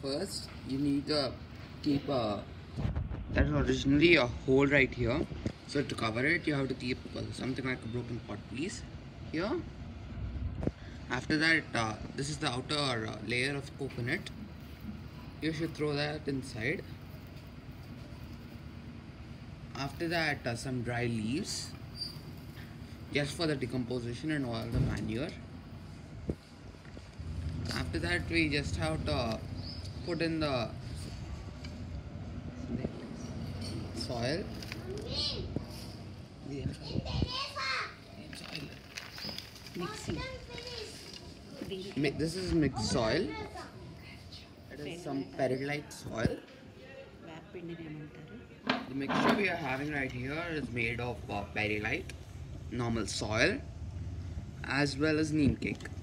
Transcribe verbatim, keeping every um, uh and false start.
first you need to keep a that is originally a hole right here, so to cover it you have to keep uh, something like a broken pot piece here. After that, uh, this is the outer uh, layer of coconut. You should throw that inside. After that, uh, some dry leaves just for the decomposition and all the manure. After that, we just have to put in the soil. Mixing. This is mixed soil. It is some perlite soil. The mixture we are having right here is made of uh, perlite, normal soil, as well as neem cake.